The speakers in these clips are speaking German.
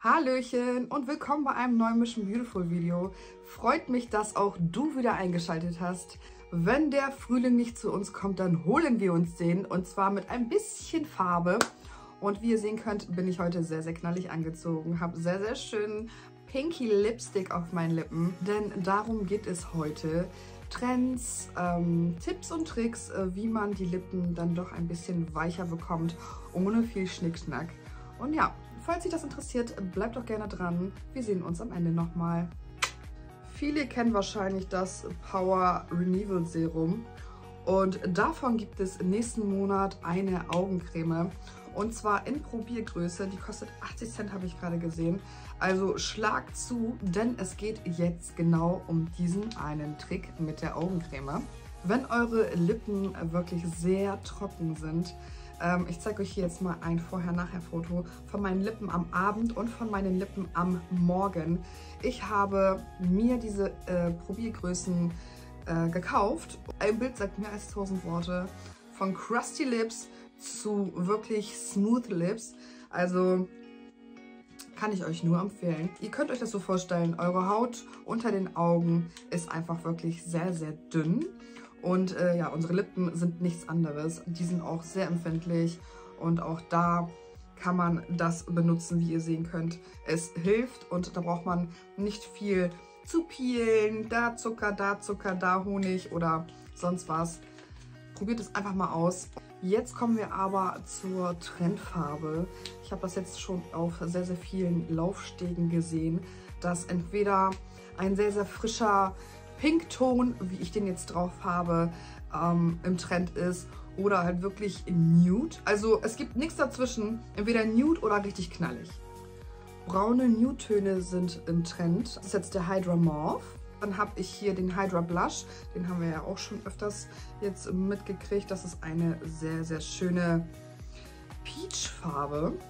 Hallöchen und willkommen bei einem neuen Mission Beautiful Video. Freut mich, dass auch du wieder eingeschaltet hast. Wenn der Frühling nicht zu uns kommt, dann holen wir uns den und zwar mit ein bisschen Farbe. Und wie ihr sehen könnt, bin ich heute sehr, sehr knallig angezogen. Habe sehr, sehr schönen Pinky Lipstick auf meinen Lippen, denn darum geht es heute. Trends, Tipps und Tricks, wie man die Lippen dann doch ein bisschen weicher bekommt, ohne viel Schnickschnack. Und ja, falls dich das interessiert, bleibt doch gerne dran. Wir sehen uns am Ende nochmal. Viele kennen wahrscheinlich das Power Renewal Serum. Und davon gibt es nächsten Monat eine Augencreme. Und zwar in Probiergröße. Die kostet 80 Cent, habe ich gerade gesehen. Also schlag zu, denn es geht jetzt genau um diesen einen Trick mit der Augencreme. Wenn eure Lippen wirklich sehr trocken sind, ich zeige euch hier jetzt mal ein Vorher-Nachher-Foto von meinen Lippen am Abend und von meinen Lippen am Morgen. Ich habe mir diese Probiergrößen gekauft. Ein Bild sagt mehr als 1000 Worte. Von Crusty Lips zu wirklich Smooth Lips. Also kann ich euch nur empfehlen. Ihr könnt euch das so vorstellen, eure Haut unter den Augen ist einfach wirklich sehr, sehr dünn. Und ja, unsere Lippen sind nichts anderes. Die sind auch sehr empfindlich und auch da kann man das benutzen, wie ihr sehen könnt. Es hilft und da braucht man nicht viel zu peelen. Da Zucker, da Honig oder sonst was. Probiert es einfach mal aus. Jetzt kommen wir aber zur Trendfarbe. Ich habe das jetzt schon auf sehr, sehr vielen Laufstegen gesehen, dass entweder ein sehr, sehr frischer Pinkton, wie ich den jetzt drauf habe, im Trend ist oder halt wirklich Nude. Also es gibt nichts dazwischen, entweder Nude oder richtig knallig. Braune Nude-Töne sind im Trend. Das ist jetzt der Hydra Mauve. Dann habe ich hier den Hydra Blush. Den haben wir ja auch schon öfters jetzt mitgekriegt. Das ist eine sehr, sehr schöne Peach-Farbe.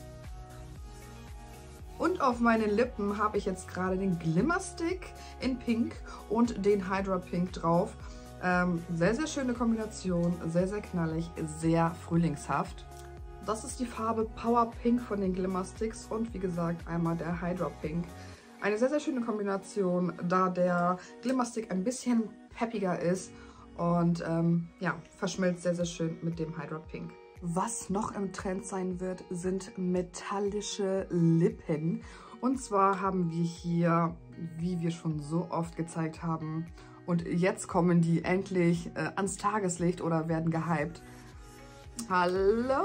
Und auf meinen Lippen habe ich jetzt gerade den Glimmer Stick in Pink und den Hydra Pink drauf. Sehr, sehr schöne Kombination, sehr, sehr knallig, sehr frühlingshaft. Das ist die Farbe Power Pink von den Glimmer Sticks und wie gesagt einmal der Hydra Pink. Eine sehr, sehr schöne Kombination, da der Glimmer Stick ein bisschen peppiger ist und ja, verschmilzt sehr, sehr schön mit dem Hydra Pink. Was noch im Trend sein wird, sind metallische Lippen. Und zwar haben wir hier, wie wir schon so oft gezeigt haben, und jetzt kommen die endlich ans Tageslicht oder werden gehypt. Hallo!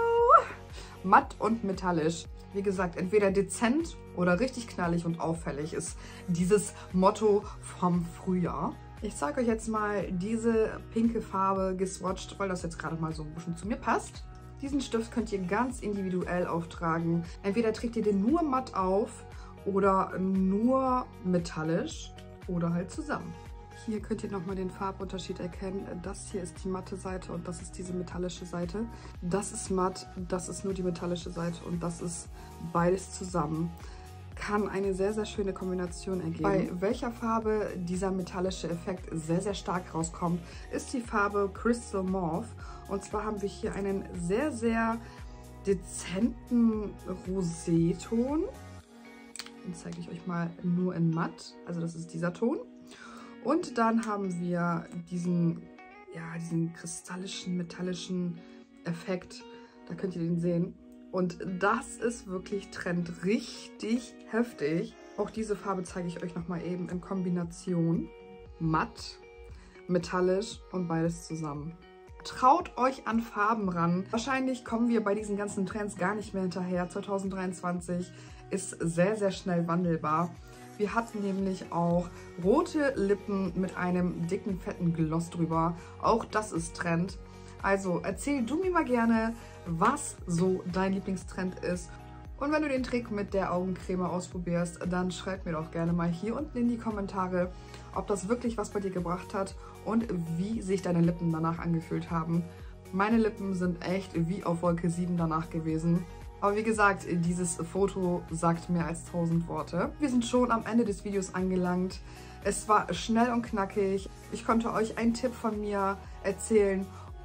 Matt und metallisch. Wie gesagt, entweder dezent oder richtig knallig und auffällig ist dieses Motto vom Frühjahr. Ich zeige euch jetzt mal diese pinke Farbe geswatcht, weil das jetzt gerade mal so ein bisschen zu mir passt. Diesen Stift könnt ihr ganz individuell auftragen. Entweder trägt ihr den nur matt auf oder nur metallisch oder halt zusammen. Hier könnt ihr nochmal den Farbunterschied erkennen. Das hier ist die matte Seite und das ist diese metallische Seite. Das ist matt, das ist nur die metallische Seite und das ist beides zusammen. Kann eine sehr, sehr schöne Kombination ergeben. Bei welcher Farbe dieser metallische Effekt sehr, sehr stark rauskommt, ist die Farbe Crystal Mauve. Und zwar haben wir hier einen sehr, sehr dezenten Roséton. Den zeige ich euch mal nur in matt. Also das ist dieser Ton. Und dann haben wir diesen, ja, diesen kristallischen, metallischen Effekt. Da könnt ihr den sehen. Und das ist wirklich Trend, richtig heftig. Auch diese Farbe zeige ich euch nochmal eben in Kombination. Matt, metallisch und beides zusammen. Traut euch an Farben ran. Wahrscheinlich kommen wir bei diesen ganzen Trends gar nicht mehr hinterher. 2023 ist sehr, sehr schnell wandelbar. Wir hatten nämlich auch rote Lippen mit einem dicken, fetten Gloss drüber. Auch das ist Trend. Also erzähl du mir mal gerne, was so dein Lieblingstrend ist. Und wenn du den Trick mit der Augencreme ausprobierst, dann schreib mir doch gerne mal hier unten in die Kommentare, ob das wirklich was bei dir gebracht hat und wie sich deine Lippen danach angefühlt haben. Meine Lippen sind echt wie auf Wolke 7 danach gewesen. Aber wie gesagt, dieses Foto sagt mehr als 1000 Worte. Wir sind schon am Ende des Videos angelangt. Es war schnell und knackig. Ich konnte euch einen Tipp von mir erzählen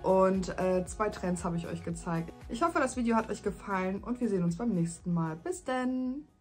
Und 2 Trends habe ich euch gezeigt. Ich hoffe, das Video hat euch gefallen und wir sehen uns beim nächsten Mal. Bis dann!